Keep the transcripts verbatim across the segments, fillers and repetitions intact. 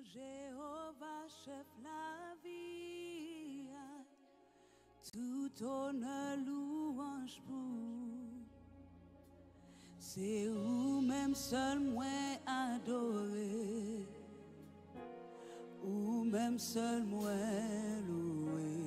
Jéhovah chef la vie, tout honneur louange pour. C'est où même seul moi adoré, ou même seul moi loué.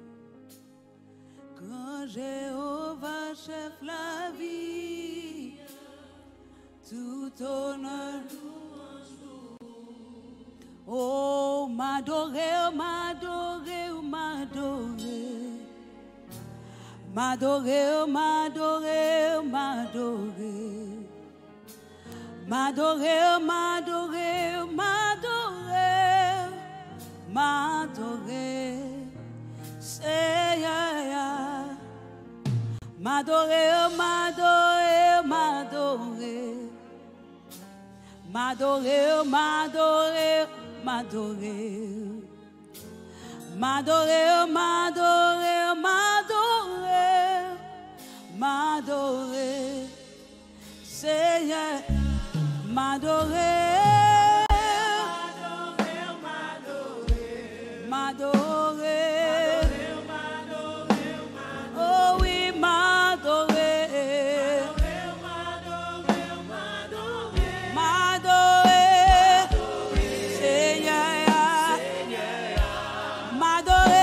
Grand Jéhovah chef la vie, tout honneur louange pour. Oh, m'adorer, m'adorer, m'adorer. M'adorer, m'adorer, m'adorer. M'adorer, m'adorer, m'adorer. M'adorer, Seigneur. M'adorer, m'adorer, m'adorer. M'adorer, m'adorer, m'adorer. M'adorer, m'adorer, m'adorer, m'adorer, Seigneur, m'adorer, m'adorer, m'adorer, oh oui, m'adorer, m'adorer, Seigneur, m'adorer.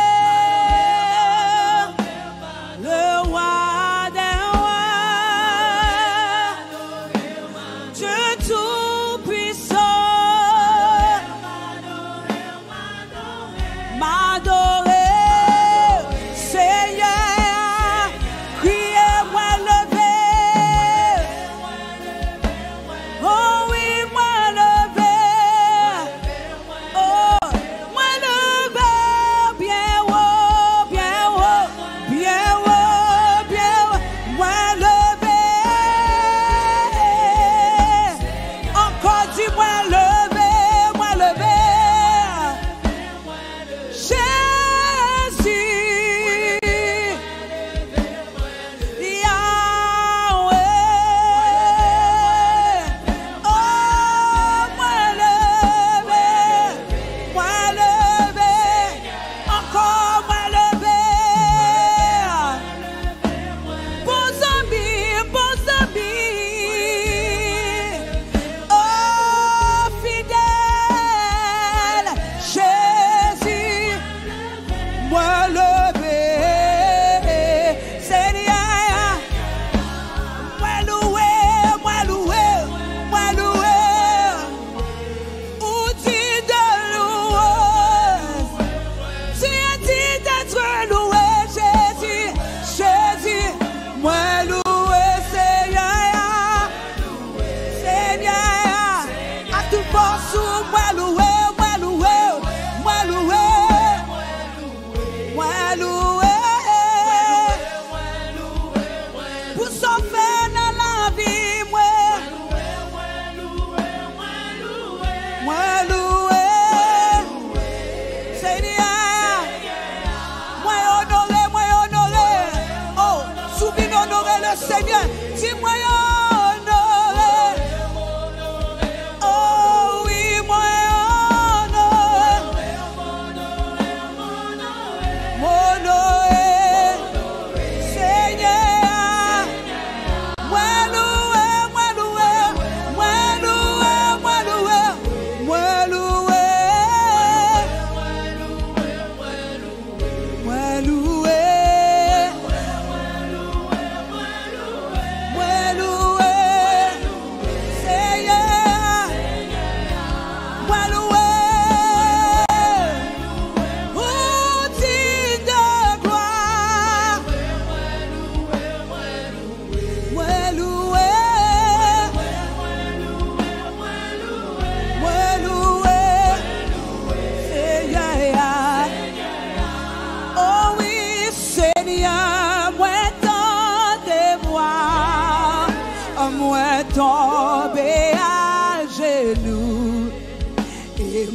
Seigneur, dis-moi honoré. Oh oui, moi honoré. Honoré, Seigneur. Moi loué, moi loué, moi loué, moi loué, moi loué, moi loué. Tomber à genoux et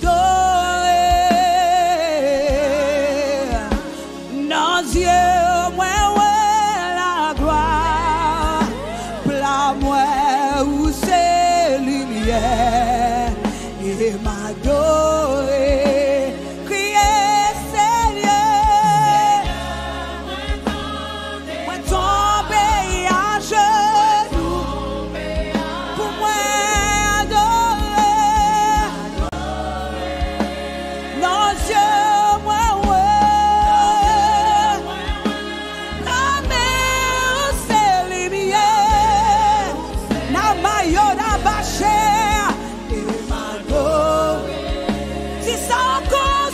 m'adorer. Nos yeux, moi, ouais, la gloire, plat, moi, où c'est lumière, et et m'adorer. Crier Seigneur, moi tomber à genoux pour moi adorer. Non Dieu, moi ouais, la mer c'est lumière, na mayo na baché et m'adorer. Si ça encore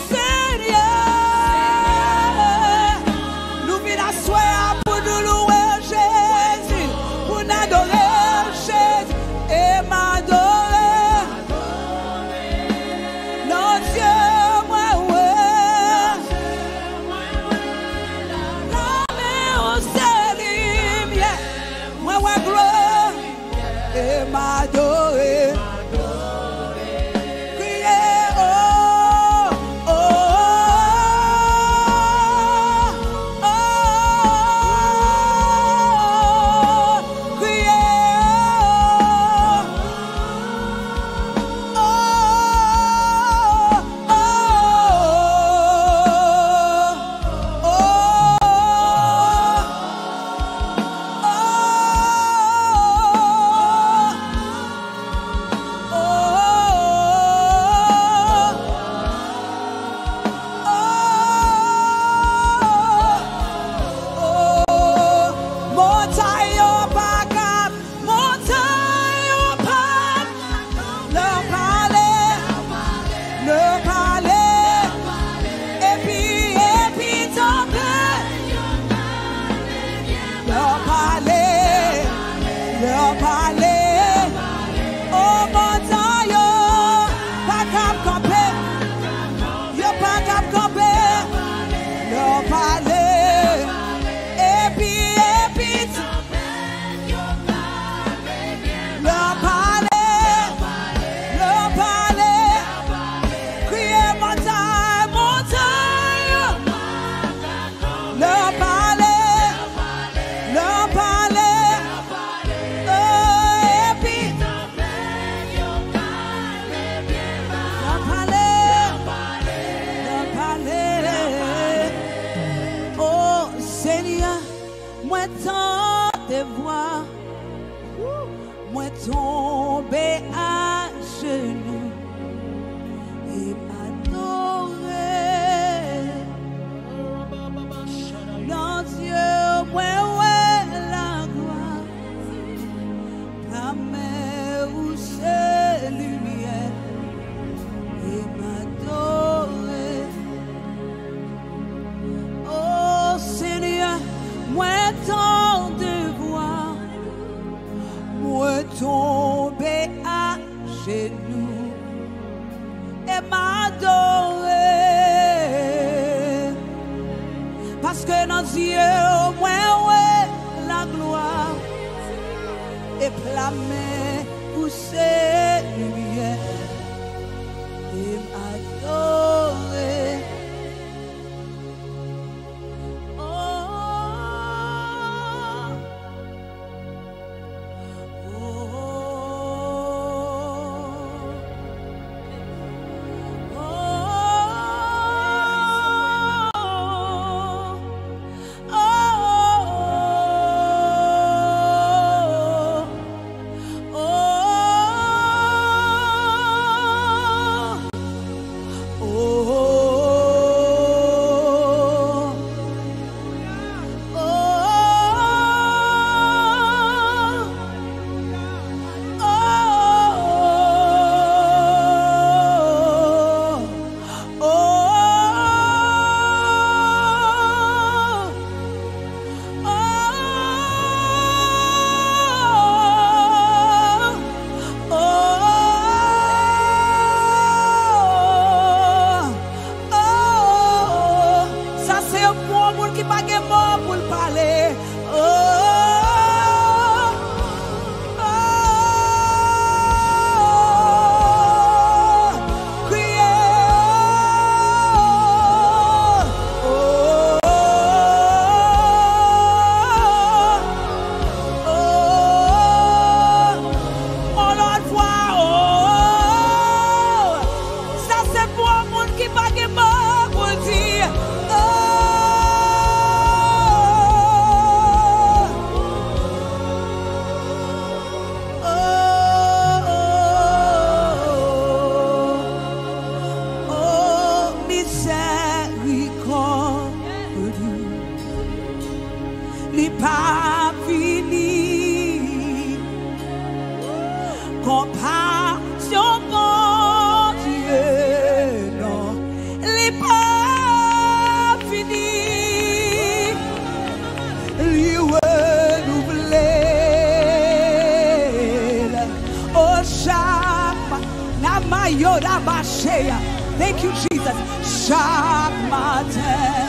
Seigneur, nous venons asseoir pour nous louer Jésus, pour nous adorer Jésus et m'adorer. Non Dieu, moi ouais, la mer c'est lumière, moi ouais gloire et m'adorer. Crier oh oh oh oh, crier oh oh oh montagne au pas cap, montagne au pas, le palais, le palais, et puis, et puis tomber, le palais, le palais, oh montagne, pas cap camper, yo pas cap camper, le palais, et puis, et puis, le palais, le palais, crier montagne, montagne, le palais, le palais, oh, et puis, le palais, le palais, oh Seigneur, moi tant de voir, moi tomber à genoux et m'adorer. Non Dieu, moi ouais la gloire, la mer où c'est lumière et m'adorer. Oh Seigneur, moi tant de voir, moi tomber à genoux et m'adorer. Parce que dans Dieu, moi, ouais, la gloire et la main où c'est lumière et m'adorer. Oh, oh, compassion, bon Dieu, non, les pas finis, lui renouveler, oh chaque namayora bashea, thank you Jesus, chaque matin,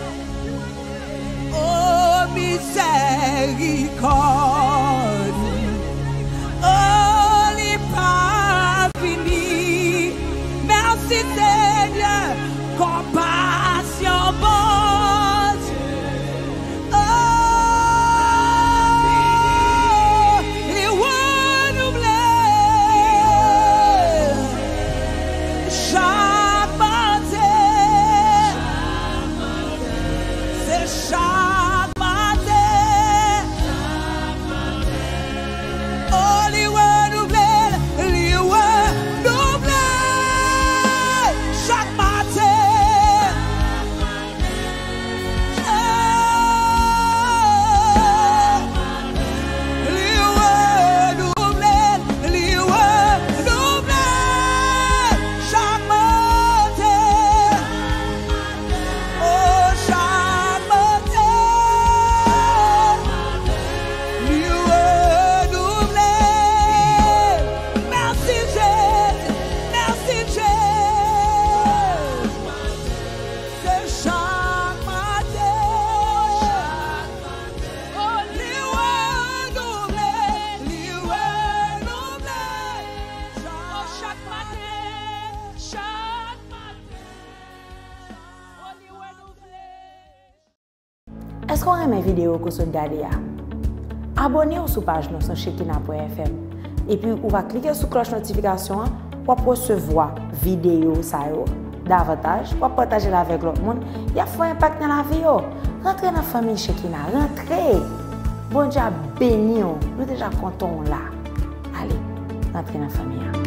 oh miséricorde. Oh, les pas finis. Merci Seigneur, compassion, bon Dieu. Oh, les renouveler chaque matin. C'est chaque matin. Oh, les renouveler, les renouveler chaque matin. Oh, les renouveler, les renouveler chaque matin. Oh, chaque matin. Les renouveler. Merci Jésus, merci Jésus. C'est chaque matin. Oh, les renouveler, les renouveler. Oh, chaque matin, chaque matin. Oh, les renouveler. Est-ce qu'on aime vidéo que vous regardez? Abonnez-vous sur la page sur Shekina point F M et puis vous va cliquer sur la cloche de notification pour recevoir vidéo davantage, pour partager avec l'autre monde. Il y a un impact dans la vie. Rentrez dans la famille Shekina, rentrez. Bon Dieu béni, nous déjà contents là. Allez, rentrez dans la famille.